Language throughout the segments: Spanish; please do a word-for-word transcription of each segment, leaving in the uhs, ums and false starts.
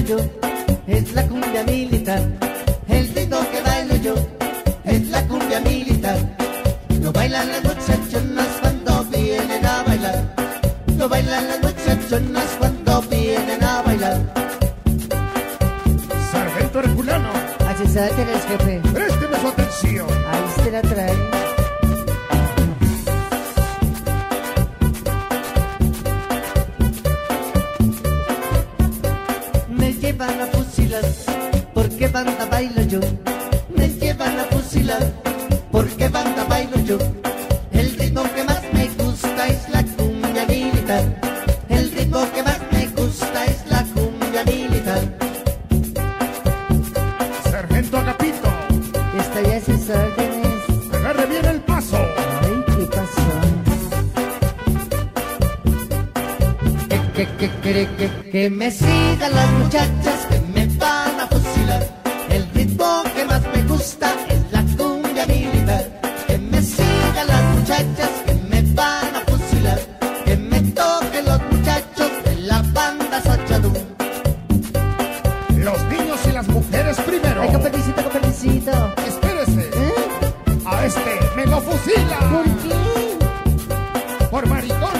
yo es la cumbia militar. El ritmo que bailo yo es la cumbia militar. Lo bailan las muchachonas cuando vienen a bailar. Lo bailan las muchachonas cuando vienen a bailar. Sargento Herculano, Así se el jefe. présteme su atención. Ahí se la trae. Me llevan a fusilar porque banda bailo yo. Me llevan a fusilar porque banda bailo yo. El ritmo que más me gusta es la cumbia militar. El ritmo que más me gusta es la cumbia militar. Sargento Agapito, Esta ya es sus órdenes. agarre bien el paso. Ay, ¿qué pasó? Que, que, que, que, que, que me sigan las muchachas que me van a fusilar. El ritmo que más me gusta es la cumbia militar. Que me sigan las muchachas que me van a fusilar. Que me toquen los muchachos de la banda Sachadú. Los niños y las mujeres primero. Ay, compadrecito, compadrecito. Espérese, ¿Eh? a este me lo fusila. ¿Por qué? Por maricón.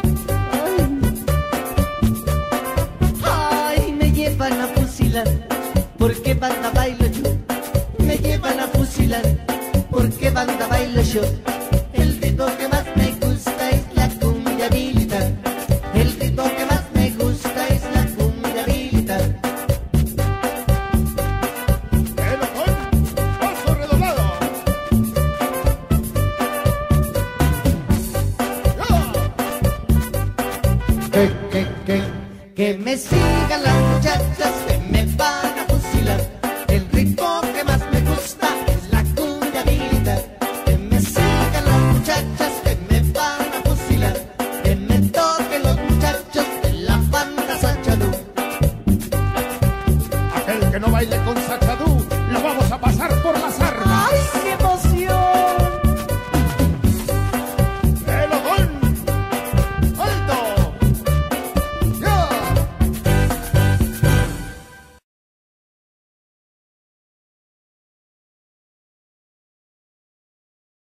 Ay, me llevan a fusilar, porque banda bailo yo. Me llevan a fusilar, porque banda bailo yo. El ritmo que más me gusta es la cumbia militar. El ritmo que más me gusta es la cumbia militar. Pelotón, paso redoblado. ¡Ya! Que, que, que, que me sigan las muchachas.